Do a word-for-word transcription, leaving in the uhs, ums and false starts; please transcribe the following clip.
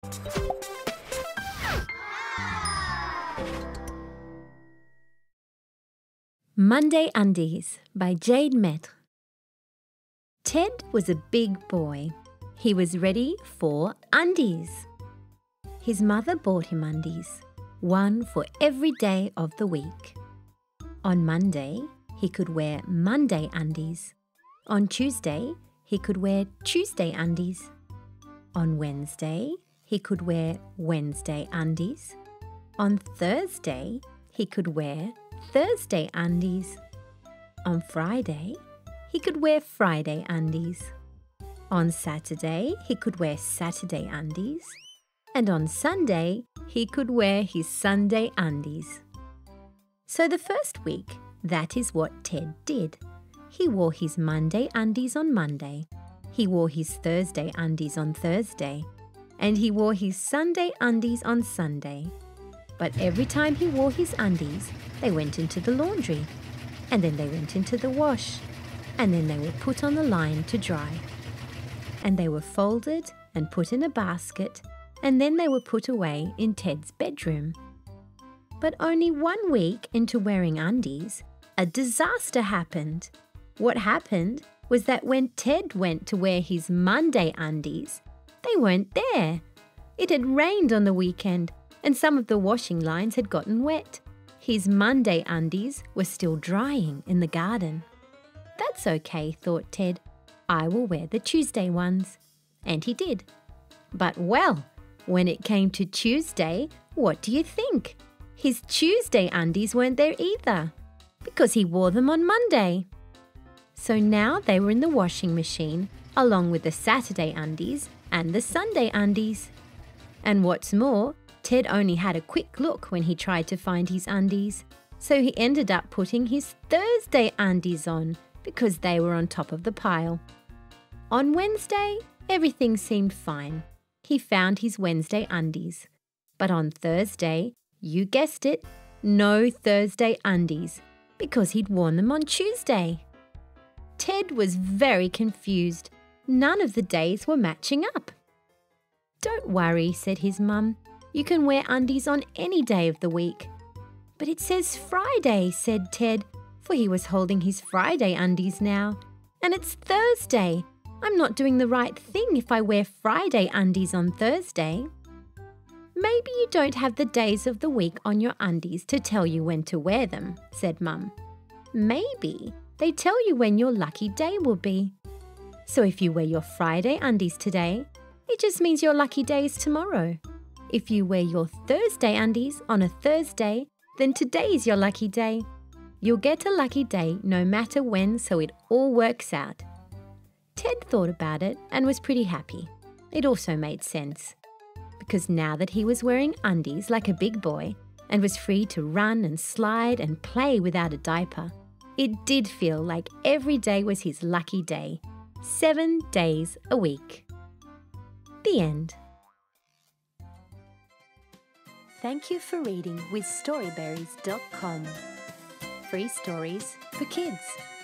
Monday Undies by Jade Maitre. Ted was a big boy. He was ready for undies. His mother bought him undies, one for every day of the week. On Monday, he could wear Monday undies. On Tuesday, he could wear Tuesday undies. On Wednesday, he could wear Wednesday undies. On Thursday, he could wear Thursday undies. On Friday, he could wear Friday undies. On Saturday, he could wear Saturday undies. And on Sunday, he could wear his Sunday undies. So the first week, that is what Ted did. He wore his Monday undies on Monday. He wore his Thursday undies on Thursday. And he wore his Sunday undies on Sunday. But every time he wore his undies, they went into the laundry. And then they went into the wash. And then they were put on the line to dry. And they were folded and put in a basket. And then they were put away in Ted's bedroom. But only one week into wearing undies, a disaster happened. What happened was that when Ted went to wear his Monday undies, they weren't there. It had rained on the weekend, and some of the washing lines had gotten wet. His Monday undies were still drying in the garden. That's okay, thought Ted. I will wear the Tuesday ones. And he did. But well, when it came to Tuesday, what do you think? His Tuesday undies weren't there either, because he wore them on Monday. So now they were in the washing machine, along with the Saturday undies and the Sunday undies. And what's more, Ted only had a quick look when he tried to find his undies, so he ended up putting his Thursday undies on because they were on top of the pile. On Wednesday, everything seemed fine. He found his Wednesday undies. But on Thursday, you guessed it, no Thursday undies, because he'd worn them on Tuesday. Ted was very confused. None of the days were matching up. Don't worry, said his mum. You can wear undies on any day of the week. But it says Friday, said Ted, for he was holding his Friday undies now. And it's Thursday. I'm not doing the right thing if I wear Friday undies on Thursday. Maybe you don't have the days of the week on your undies to tell you when to wear them, said Mum. Maybe they tell you when your lucky day will be. So if you wear your Friday undies today, it just means your lucky day is tomorrow. If you wear your Thursday undies on a Thursday, then today's your lucky day. You'll get a lucky day no matter when, so it all works out. Ted thought about it and was pretty happy. It also made sense. Because now that he was wearing undies like a big boy and was free to run and slide and play without a diaper, it did feel like every day was his lucky day. Seven days a week. The end. Thank you for reading with Storyberries dot com. Free stories for kids.